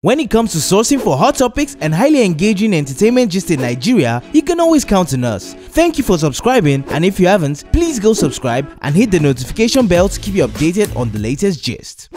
When it comes to sourcing for hot topics and highly engaging entertainment gist in Nigeria, you can always count on us. Thank you for subscribing, and if you haven't, please go subscribe and hit the notification bell to keep you updated on the latest gist.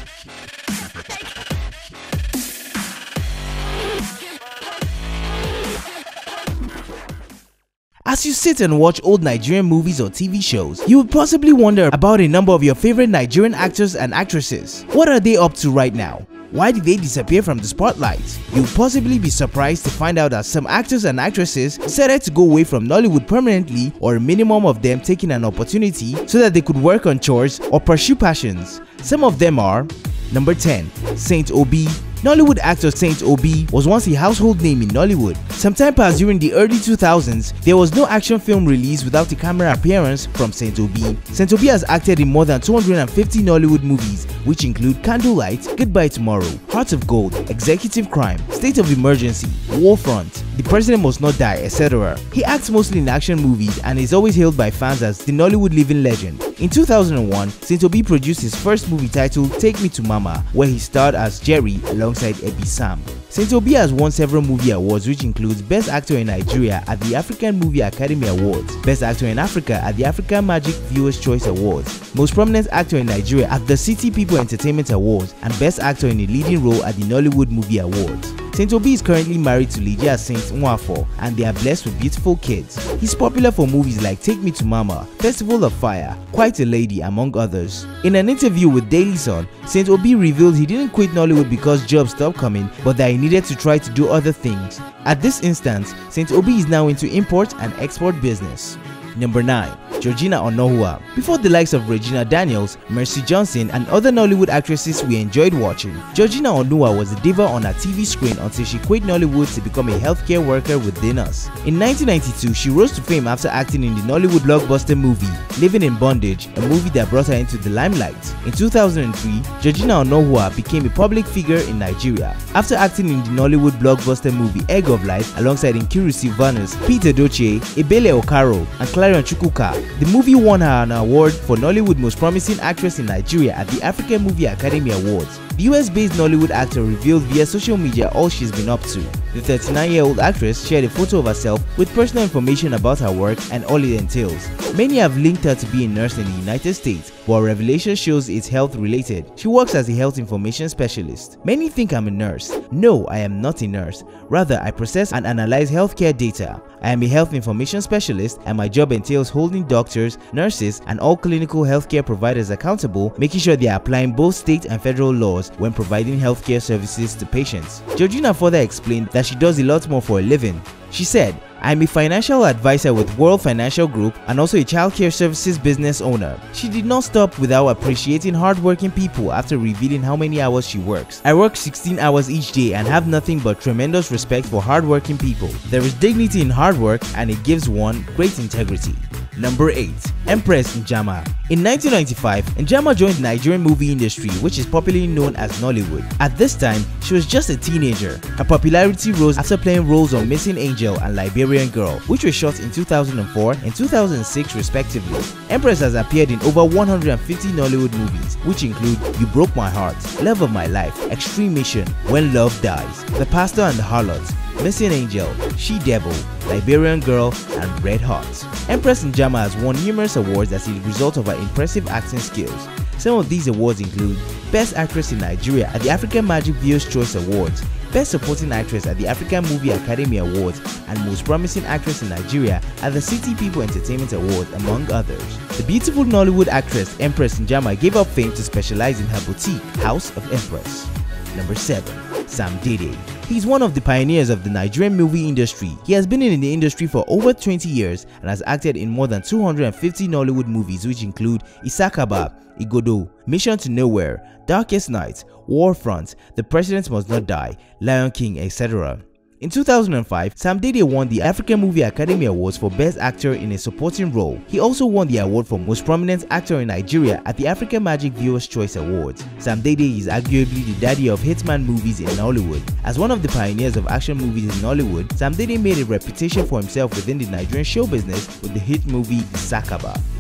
As you sit and watch old Nigerian movies or TV shows, you would possibly wonder about a number of your favorite Nigerian actors and actresses. What are they up to right now? Why did they disappear from the spotlight? You'll possibly be surprised to find out that some actors and actresses decided to go away from Nollywood permanently, or a minimum of them taking an opportunity so that they could work on chores or pursue passions. Some of them are: Number 10. Saint Obi. Nollywood actor Saint Obi was once a household name in Nollywood. Sometime past during the early 2000s, there was no action film released without a camera appearance from Saint Obi. Saint Obi has acted in more than 250 Nollywood movies, which include Candlelight, Goodbye Tomorrow, Heart of Gold, Executive Crime, State of Emergency, Warfront, The President Must Not Die, etc. He acts mostly in action movies and is always hailed by fans as the Nollywood living legend. In 2001, Saint Obi produced his first movie titled Take Me to Mama, where he starred as Jerry alongside Ebi Sam. Saint Obi has won several movie awards, which includes Best Actor in Nigeria at the African Movie Academy Awards, Best Actor in Africa at the African Magic Viewers' Choice Awards, Most Prominent Actor in Nigeria at the City People Entertainment Awards, and Best Actor in a Leading Role at the Nollywood Movie Awards. Saint Obi is currently married to Lydia Saint Nwafo, and they are blessed with beautiful kids. He's popular for movies like Take Me to Mama, Festival of Fire, Quite a Lady, among others. In an interview with Daily Sun, Saint Obi revealed he didn't quit Nollywood because jobs stopped coming, but that he needed to try to do other things. At this instance, Saint Obi is now into import and export business. Number 9. Georgina Onohua. Before the likes of Regina Daniels, Mercy Johnson, and other Nollywood actresses we enjoyed watching, Georgina Onohua was a diva on our TV screen until she quit Nollywood to become a healthcare worker within us. In 1992, she rose to fame after acting in the Nollywood blockbuster movie Living in Bondage, a movie that brought her into the limelight. In 2003, Georgina Onohua became a public figure in Nigeria after acting in the Nollywood blockbuster movie Egg of Life alongside Nkiru Sylvanus, Peter Doche, Ebele Okaro, and Clarion Chukwuka. The movie won her an award for Nollywood Most Promising Actress in Nigeria at the African Movie Academy Awards. The US-based Nollywood actor revealed via social media all she's been up to. The 39-year-old actress shared a photo of herself with personal information about her work and all it entails. Many have linked her to be a nurse in the United States, but her revelation shows it's health-related. She works as a health information specialist. Many think I'm a nurse. No, I am not a nurse. Rather, I process and analyze healthcare data. I am a health information specialist, and my job entails holding doctors, nurses, and all clinical healthcare providers accountable, making sure they are applying both state and federal laws when providing healthcare services to patients. Georgina further explained that she does a lot more for a living. She said, "I am a financial advisor with World Financial Group and also a childcare services business owner." She did not stop without appreciating hardworking people after revealing how many hours she works. "I work 16 hours each day and have nothing but tremendous respect for hardworking people. There is dignity in hard work, and it gives one great integrity." Number 8. Empress Njama. In 1995, Njama joined the Nigerian movie industry, which is popularly known as Nollywood. At this time, she was just a teenager. Her popularity rose after playing roles on Missing Angel and Liberian Girl, which were shot in 2004 and 2006 respectively. Empress has appeared in over 150 Nollywood movies, which include You Broke My Heart, Love of My Life, Extreme Mission, When Love Dies, The Pastor and the Harlot, Missing Angel, She Devil, Liberian Girl, and Red Hot. Empress Njama has won numerous awards as a result of her impressive acting skills. Some of these awards include Best Actress in Nigeria at the African Magic Viewers' Choice Awards, Best Supporting Actress at the African Movie Academy Awards, and Most Promising Actress in Nigeria at the City People Entertainment Awards, among others. The beautiful Nollywood actress Empress Njama gave up fame to specialize in her boutique, House of Empress. Number 7. Sam Dede. He's one of the pioneers of the Nigerian movie industry. He has been in the industry for over 20 years and has acted in more than 250 Nollywood movies, which include Isakaba, Igodo, Mission to Nowhere, Darkest Night, Warfront, The President Must Not Die, Lion King, etc. In 2005, Sam Dede won the African Movie Academy Awards for Best Actor in a Supporting Role. He also won the award for Most Prominent Actor in Nigeria at the African Magic Viewers' Choice Awards. Sam Dede is arguably the daddy of hitman movies in Nollywood. As one of the pioneers of action movies in Nollywood, Sam Dede made a reputation for himself within the Nigerian show business with the hit movie Isakaba.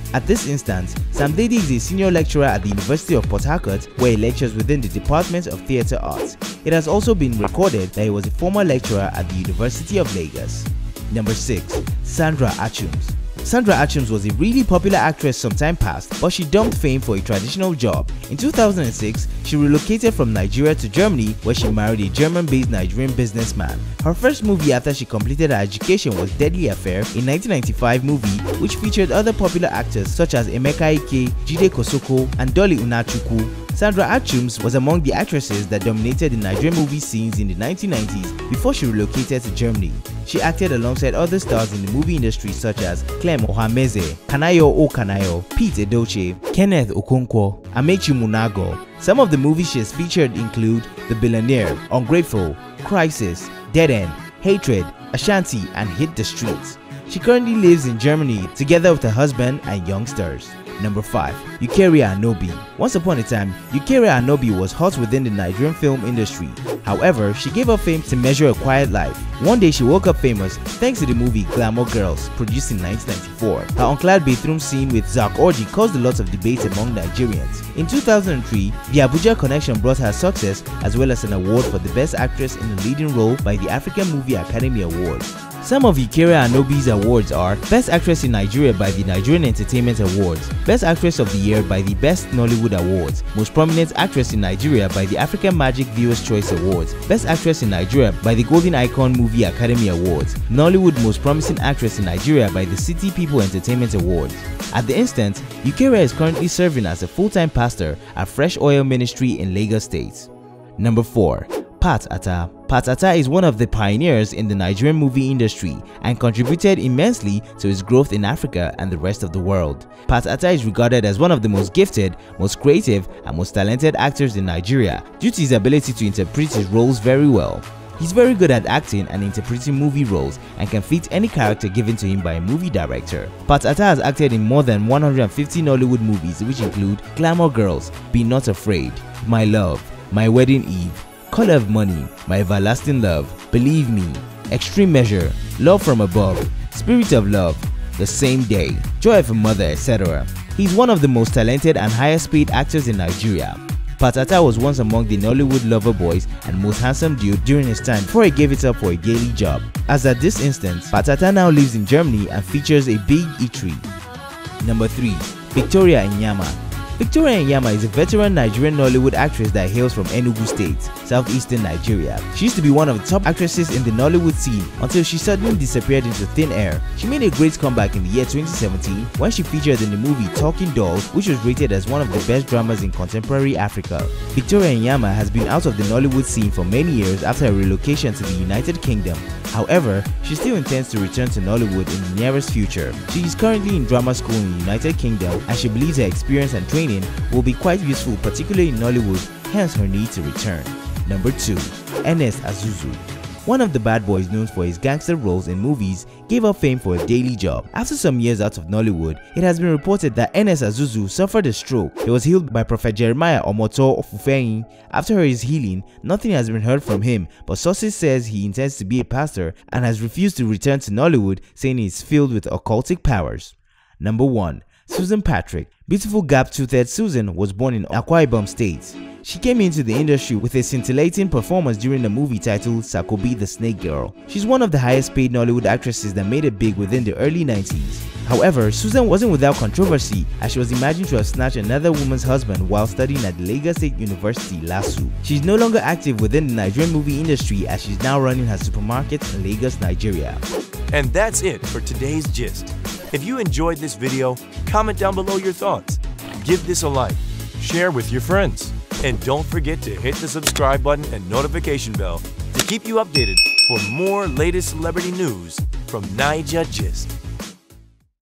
At this instance, Sam Dede is a senior lecturer at the University of Port Harcourt, where he lectures within the Department of Theatre Arts. It has also been recorded that he was a former lecturer at the University of Lagos. Number 6. Sandra Achums. Sandra Achums was a really popular actress some time past, but she dumped fame for a traditional job. In 2006, she relocated from Nigeria to Germany, where she married a German-based Nigerian businessman. Her first movie after she completed her education was Deadly Affair, a 1995 movie which featured other popular actors such as Emeka Ike, Jide Kosoko, and Dolly Unachukwu. Sandra Achums was among the actresses that dominated the Nigerian movie scenes in the 1990s before she relocated to Germany. She acted alongside other stars in the movie industry such as Clem Ohameze, Kanayo O Kanayo, Pete Edochie, Kenneth Okonkwo, Amechi Munago. Some of the movies she has featured include The Billionaire, Ungrateful, Crisis, Dead End, Hatred, Ashanti, and Hit the Streets. She currently lives in Germany together with her husband and youngsters. Number 5. Eucharia Anobi. Once upon a time, Eucharia Anobi was hot within the Nigerian film industry. However, she gave up fame to Measure a Quiet Life. One day she woke up famous thanks to the movie Glamour Girls, produced in 1994. Her unclad bathroom scene with Zak Orji caused a lot of debate among Nigerians. In 2003, the Abuja Connection brought her success as well as an award for the Best Actress in a Leading Role by the African Movie Academy Awards. Some of Eucharia Anobi's awards are Best Actress in Nigeria by the Nigerian Entertainment Awards, Best Actress of the Year by the Best Nollywood Awards, Most Prominent Actress in Nigeria by the African Magic Viewers' Choice Awards, Best Actress in Nigeria by the Golden Icon Movie Academy Awards, Nollywood Most Promising Actress in Nigeria by the City People Entertainment Awards. At the instant, Eucharia is currently serving as a full-time pastor at Fresh Oil Ministry in Lagos State. Number 4. Pat Attah. Pat Attah is one of the pioneers in the Nigerian movie industry and contributed immensely to its growth in Africa and the rest of the world. Pat Attah is regarded as one of the most gifted, most creative, and most talented actors in Nigeria due to his ability to interpret his roles very well. He's very good at acting and interpreting movie roles and can fit any character given to him by a movie director. Pat Attah has acted in more than 150 Nollywood movies, which include Glamour Girls, Be Not Afraid, My Love, My Wedding Eve, Color of Money, My Everlasting Love, Believe Me, Extreme Measure, Love from Above, Spirit of Love, The Same Day, Joy of a Mother, etc. He's one of the most talented and highest paid actors in Nigeria. Pat Attah was once among the Nollywood lover boys and most handsome dude during his time before he gave it up for a daily job. As at this instance, Pat Attah now lives in Germany and features a big eatery. Number 3. Victoria Inyama. Victoria Inyama is a veteran Nigerian Nollywood actress that hails from Enugu State, southeastern Nigeria. She used to be one of the top actresses in the Nollywood scene until she suddenly disappeared into thin air. She made a great comeback in the year 2017 when she featured in the movie Talking Dolls, which was rated as one of the best dramas in contemporary Africa. Victoria Inyama has been out of the Nollywood scene for many years after her relocation to the United Kingdom. However, she still intends to return to Nollywood in the nearest future. She is currently in drama school in the United Kingdom and she believes her experience and training will be quite useful, particularly in Nollywood, hence her need to return. Number 2. Ernest Azuzu. One of the bad boys known for his gangster roles in movies gave up fame for a daily job. After some years out of Nollywood, it has been reported that Ernest Azuzu suffered a stroke. He was healed by Prophet Jeremiah Omoto Ofufeyin. After his healing, nothing has been heard from him, but sources says he intends to be a pastor and has refused to return to Nollywood, saying he is filled with occultic powers. Number 1. Susan Patrick. Beautiful gap-toothed Susan was born in Akwa Ibom State. She came into the industry with a scintillating performance during the movie titled Sakobi the Snake Girl. She's one of the highest paid Nollywood actresses that made it big within the early 90s. However, Susan wasn't without controversy as she was imagined to have snatched another woman's husband while studying at the Lagos State University, LASU. She's no longer active within the Nigerian movie industry as she's now running her supermarket in Lagos, Nigeria. And that's it for today's gist. If you enjoyed this video, comment down below your thoughts. Give this a like, share with your friends, and don't forget to hit the subscribe button and notification bell to keep you updated for more latest celebrity news from Naija Gist.